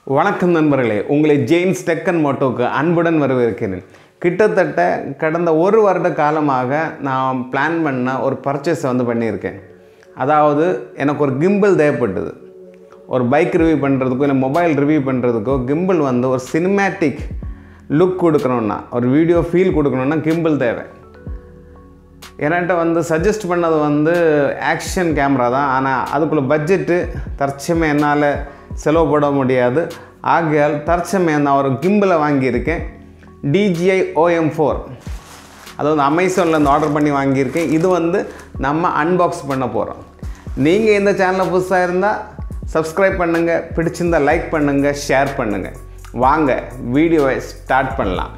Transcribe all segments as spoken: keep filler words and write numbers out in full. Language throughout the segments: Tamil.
வணக்கம் நண்பர்களே, உங்களை ஜெயின் டெக் அண்ட் மோட்டோக்கு அன்புடன் வரவேற்கிறேன். கிட்டத்தட்ட கடந்த ஒரு வருட காலமாக நான் பிளான் பண்ண ஒரு பர்ச்சேஸை வந்து பண்ணியிருக்கேன். அதாவது எனக்கு ஒரு கிம்பிள் தேவைப்பட்டது. ஒரு பைக் ரிவ்யூ பண்ணுறதுக்கோ இல்லை மொபைல் ரிவ்யூ பண்ணுறதுக்கோ கிம்பிள் வந்து ஒரு சினிமேட்டிக் லுக் கொடுக்கணுன்னா, ஒரு வீடியோ ஃபீல் கொடுக்கணுன்னா கிம்பிள் தேவை. என்கிட்ட வந்து சஜஸ்ட் பண்ணது வந்து ஆக்ஷன் கேமரா தான். ஆனால் அதுக்குள்ளே பட்ஜெட்டு தற்சமயம் என்னால் செலவு போட முடியாது. ஆகையால் தற்சமயம் நான் ஒரு கிம்பிளை வாங்கியிருக்கேன். D J I O M four, அது வந்து அமேசானில் ஆர்டர் பண்ணி வாங்கியிருக்கேன். இது வந்து நம்ம அன்பாக்ஸ் பண்ண போகிறோம். நீங்கள் இந்த சேனலில் புதுசாக இருந்தால் சப்ஸ்கிரைப் பண்ணுங்கள், பிடிச்சிருந்தால் லைக் பண்ணுங்கள், ஷேர் பண்ணுங்கள். வாங்க வீடியோவை ஸ்டார்ட் பண்ணலாம்.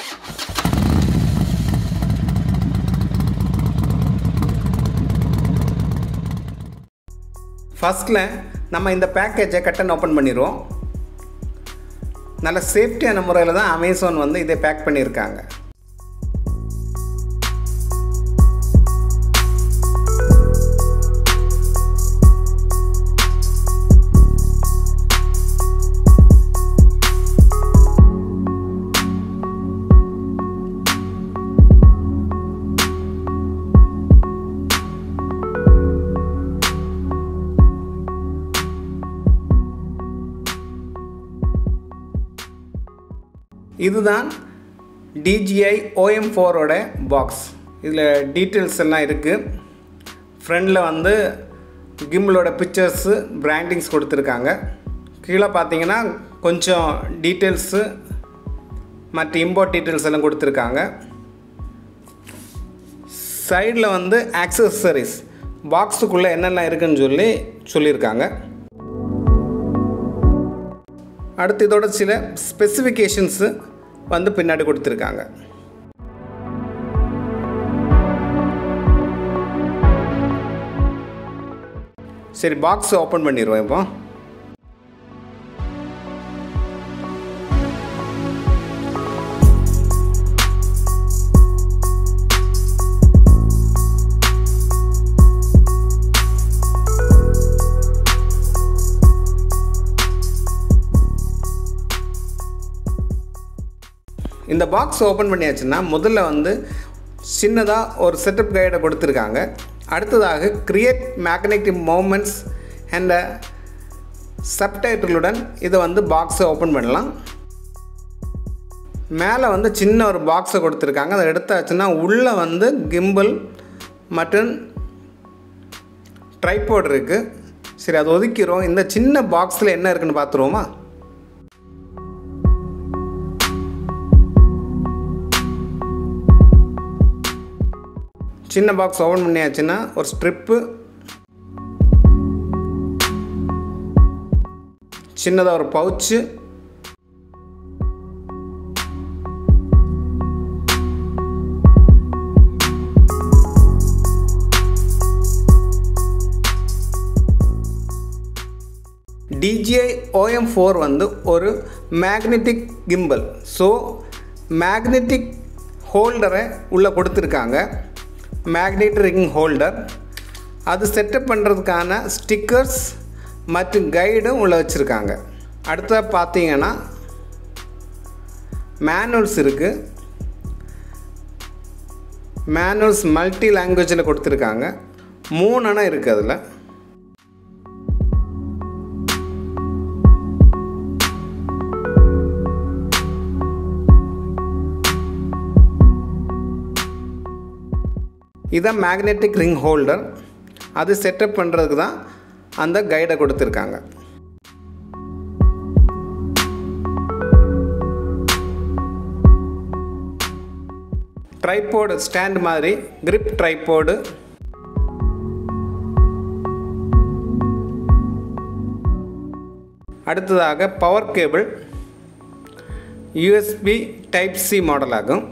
ஃபஸ்ட்டில் நம்ம இந்த பேக்கேஜை கட்டன் ஓப்பன் பண்ணிடுவோம். நல்ல சேஃப்டியான முறையில் தான் அமேசான் வந்து இதை பேக் பண்ணியிருக்காங்க. இதுதான் D J I O M four ஓட பாக்ஸ். இதில் டீட்டெயில்ஸ் எல்லாம் இருக்குது. ஃப்ரண்டில் வந்து கிம்பிளோட பிக்சர்ஸு, பிராண்டிங்ஸ் கொடுத்துருக்காங்க. கீழே பார்த்தீங்கன்னா கொஞ்சம் டீட்டெயில்ஸு மற்ற இம்போர்ட் டீட்டெயில்ஸ் எல்லாம் கொடுத்துருக்காங்க. சைடில் வந்து ஆக்சஸரிஸ், பாக்ஸுக்குள்ளே என்னெல்லாம் இருக்குதுன்னு சொல்லி சொல்லியிருக்காங்க. அடுத்து இதோட சில ஸ்பெசிஃபிகேஷன்ஸு வந்து பின்னாடி கொடுத்துருக்காங்க. சரி, பாக்ஸ் ஓப்பன் பண்ணிடுவோம். இப்போ இந்த பாக்ஸ் ஓப்பன் பண்ணியாச்சுன்னா முதல்ல வந்து சின்னதாக ஒரு செட்டப் கைடை கொடுத்துருக்காங்க. அடுத்ததாக கிரியேட் மேக்னெட்டிக் மூமெண்ட்ஸ் அண்ட் சப்டைட்டிலுடன் இதை வந்து பாக்ஸை ஓப்பன் பண்ணலாம். மேலே வந்து சின்ன ஒரு பாக்ஸை கொடுத்துருக்காங்க. அதை எடுத்தாச்சுன்னா உள்ளே வந்து கிம்பிள் மற்றும் ட்ரைபாட் இருக்குது. சரி, அதை ஒதுக்கிறோம். இந்த சின்ன பாக்ஸில் என்ன இருக்குன்னு பார்த்துருவோமா? சின்ன பாக்ஸ் ஓப்பன் பண்ணியாச்சுன்னா ஒரு ஸ்ட்ரிப்பு, சின்னதாக ஒரு pouch, D J I O M four வந்து ஒரு மேக்னெட்டிக் கிம்பிள். ஸோ மேக்னெட்டிக் ஹோல்டரை உள்ளே கொடுத்துருக்காங்க. மேக்னெட் ரிங் ஹோல்டர், அது செட்டப் பண்ணுறதுக்கான ஸ்டிக்கர்ஸ் மற்றும் கைடும் உள்ள வச்சுருக்காங்க. அடுத்தது பார்த்தீங்கன்னா மேனுவல்ஸ் இருக்குது. மேனுவல்ஸ் மல்டி லாங்குவேஜில் கொடுத்துருக்காங்க. மூணு அணை இருக்குது. அதில் இதான் மேக்னெட்டிக் ரிங் ஹோல்டர். அது செட்டப் பண்ணுறதுக்கு தான் அந்த கைடை கொடுத்துருக்காங்க. ட்ரைபாட் ஸ்டாண்ட் மாதிரி கிரிப் ட்ரைபாடு, அடுத்ததாக power cable U S B type C model ஆகும்.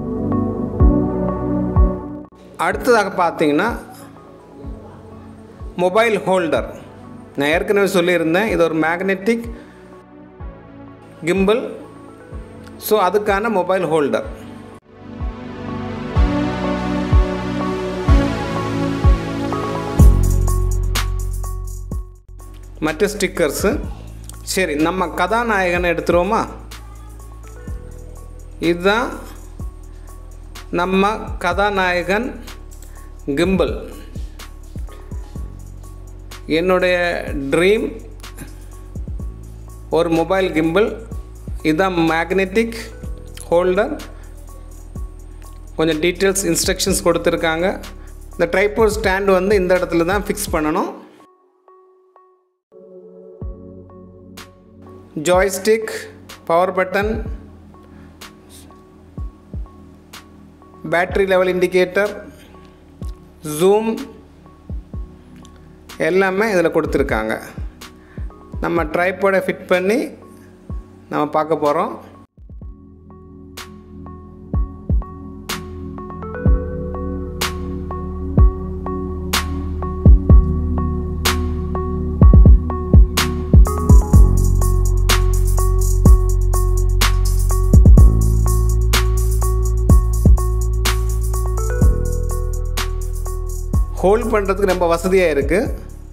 அடுத்ததாக பார்த்தீங்கன்னா மொபைல் ஹோல்டர். நான் ஏற்கனவே சொல்லியிருந்தேன் இது ஒரு மேக்னெட்டிக் கிம்பிள். ஸோ அதுக்கான மொபைல் ஹோல்டர். மற்ற ஸ்டிக்கர்ஸு சரி, நம்ம கதாநாயகனை எடுத்துருவோமா? இதுதான் நம்ம கதாநாயகன் கிம்பல். என்னுடைய ட்ரீம் ஒரு மொபைல் கிம்பல். இதுதான் மேக்னெட்டிக் ஹோல்டர். கொஞ்சம் டீட்டெயில்ஸ் இன்ஸ்ட்ரக்ஷன்ஸ் கொடுத்துருக்காங்க. இந்த ட்ரைபாட் ஸ்டாண்ட் வந்து இந்த இடத்துல தான் ஃபிக்ஸ் பண்ணணும். Joystick, power button, battery level indicator, zoom எல்லாமே இதில் கொடுத்துருக்காங்க. நம்ம ட்ரைபாடை ஃபிட் பண்ணி நம்ம பார்க்க போகிறோம். ஹோல்ட் பண்ணுறதுக்கு ரொம்ப வசதியாக இருக்குது,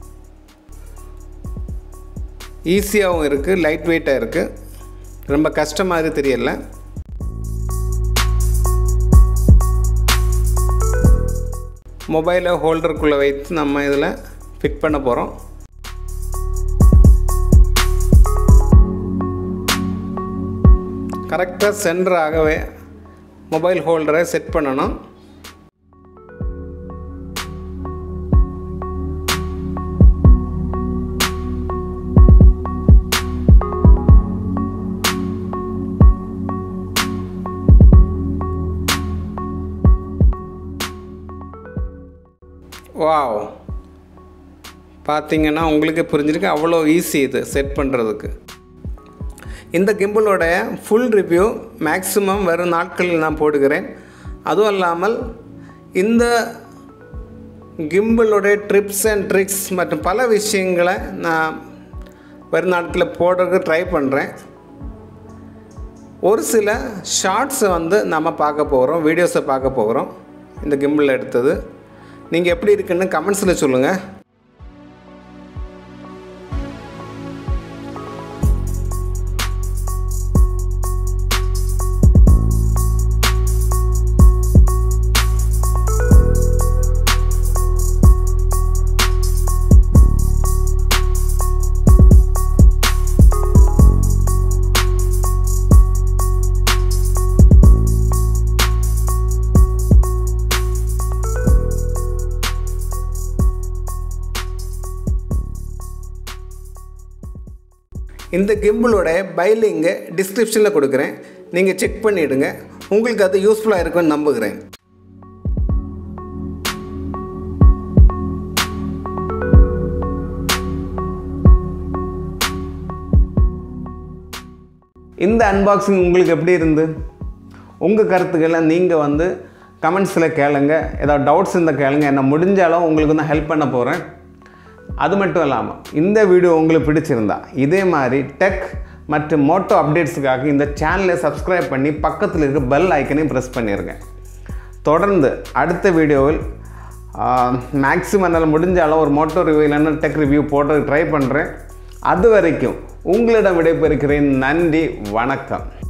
ஈஸியாகவும் இருக்குது, லைட் வெயிட்டாக இருக்குது. ரொம்ப கஷ்டம் மாதிரி தெரியல. மொபைலை ஹோல்டருக்குள்ளே வைத்து நம்ம இதில் ஃபிட் பண்ண போகிறோம். கரெக்டாக சென்டராகவே மொபைல் ஹோல்டரை செட் பண்ணணும். வாவ், பார்த்தீங்கன்னா உங்களுக்கு புரிஞ்சிருக்கு, அவ்வளோ ஈஸி இது செட் பண்ணுறதுக்கு. இந்த கிம்பலோடைய ஃபுல் ரிவ்யூ மேக்ஸிமம் வரும் நாட்களில் நான் போடுகிறேன். அதுவும் இல்லாமல் இந்த கிம்பலோடைய ட்ரிப்ஸ் அண்ட் ட்ரிக்ஸ் மற்றும் பல விஷயங்களை நான் வரும் நாட்களில் போடுறதுக்கு ட்ரை பண்ணுறேன். ஒரு சில ஷார்ட்ஸை வந்து நம்ம பார்க்க போகிறோம், வீடியோஸை பார்க்க போகிறோம். இந்த கிம்பல் எடுத்தது நீங்கள் எப்படி இருக்குன்னு கமெண்ட்ஸில் சொல்லுங்கள். இந்த கிம்பலோட பை லிங்கை டிஸ்கிரிப்ஷனில் கொடுக்குறேன், நீங்கள் செக் பண்ணிவிடுங்க. உங்களுக்கு அது யூஸ்ஃபுல்லாக இருக்கும்னு நம்புகிறேன். இந்த அன்பாக்சிங் உங்களுக்கு எப்படி இருந்து? உங்கள் கருத்துக்களை நீங்கள் வந்து கமெண்ட்ஸில் கேளுங்க. ஏதாவது டவுட்ஸ் இருந்தால் கேளுங்க. என்ன முடிஞ்சாலும் உங்களுக்கு நான் ஹெல்ப் பண்ண போகிறேன். அது மட்டும் இல்லாமல் இந்த வீடியோ உங்களுக்கு பிடிச்சிருந்தா இதே மாதிரி டெக் மற்றும் மோட்டோ அப்டேட்ஸுக்காக இந்த சேனலை சப்ஸ்கிரைப் பண்ணி பக்கத்தில் இருக்க பெல் ஐக்கனையும் ப்ரெஸ் பண்ணிடுங்க. தொடர்ந்து அடுத்த வீடியோவில் மேக்ஸிமம் என்னால் முடிஞ்ச அளவு ஒரு மோட்டோ ரிவ்யூ இல்லைன்னா டெக் ரிவ்யூ போட்டு ட்ரை பண்ணுறேன். அது வரைக்கும் உங்களிடம் விடைபெறுகிறேன். நன்றி, வணக்கம்.